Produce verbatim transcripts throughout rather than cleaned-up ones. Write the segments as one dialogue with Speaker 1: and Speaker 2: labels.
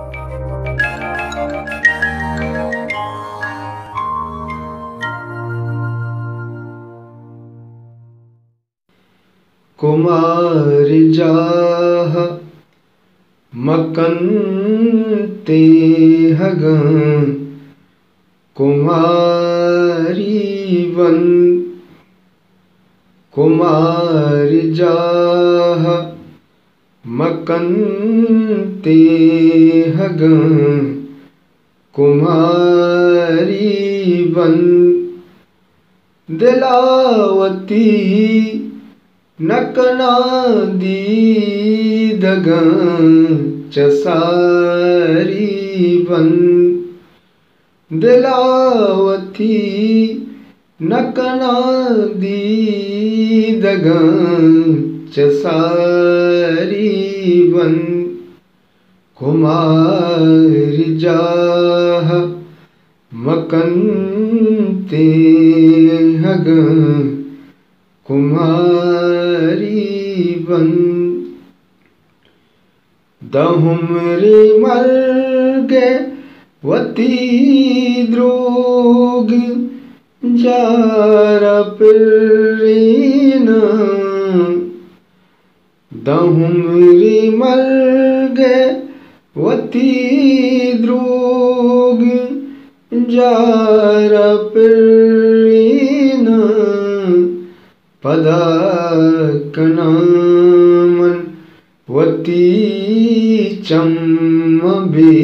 Speaker 1: कुमार जाह मकन ते हगं कुमारी वन कुमार जाह मकन ते हगं कुमारी वन दिलावती नकना दीदगं चसारी वन दिलावती नकना दीदगं चसारी वन कुमार जाह मकन ते हगं कुमारी वन दहुमरे मर्गे वती द्रोग जार पिरीन दहुमरे मर्गे वती द्रोग जार पिरीन पदाकनामन वती चम्मबे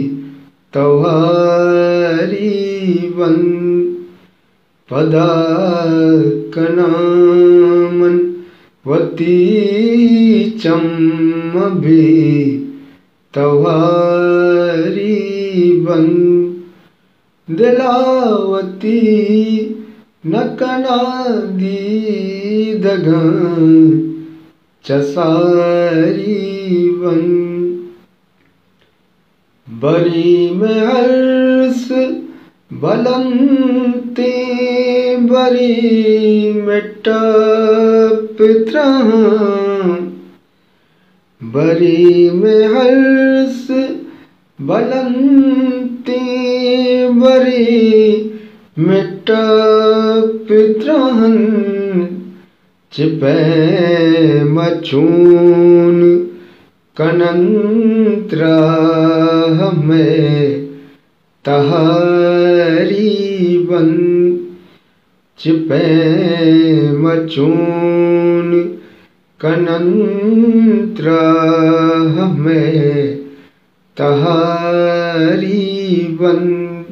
Speaker 1: तवारी वन पदाकनामन वती चम्मबे तवारी वन दिलावती नकना दीदगं चसारी वन बरी में हर्ष बलंते बरी में टपित्र बरी में हर्ष बलंते बरी मिट्टा पित्रहन चिपै मचून कनंत्रा में तहारी वन चिपै मचून कनंत्रा में तहारी वन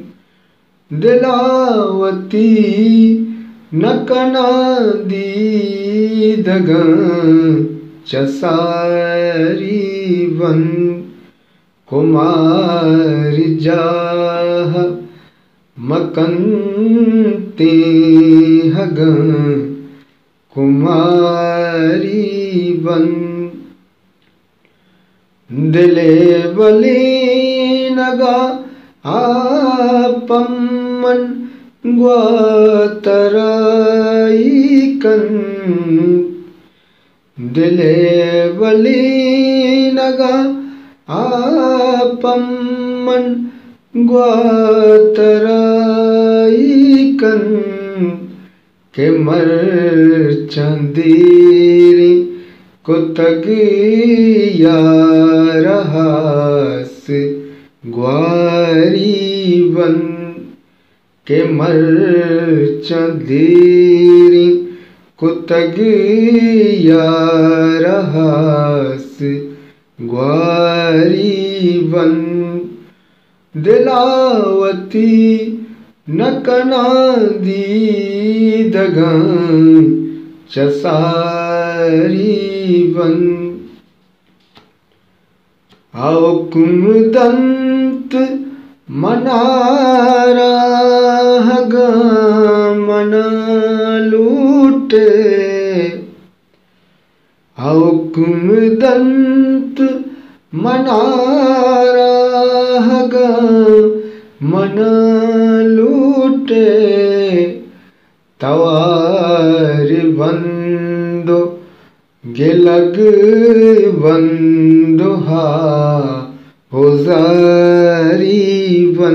Speaker 1: दिलावती नकना दीदगं चसारी वन कुमार जाह मकन ते हगं कुमारी वन दिले बले नगा आपमन ग्वातराईकन दिले बली नगा आपमन ग्वातराईकन के मर चंदेरी कुतग यारहास ग्वारी वन के मर चंदेरी कुतग यारहास ग्वारी वन दिलावती नकना दीदगं चसारी वन औकुमदंत मनारा हगं मना लूटे औकुमदंत मनारा हगं मना लूटे तवार बंदो गिलग बंदो हा होजारी बन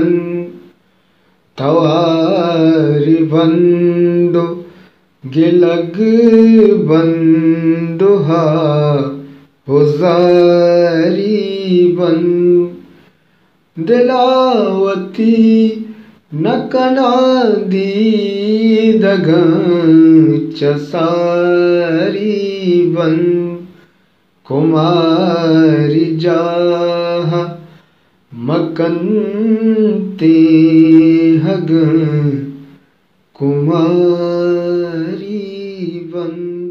Speaker 1: तवारी बंदो गिलग बंदो हा होजारी बन दिलावती नकना दीदग चसारी बन कुमारी जाह मकनते हग कुमारी बन।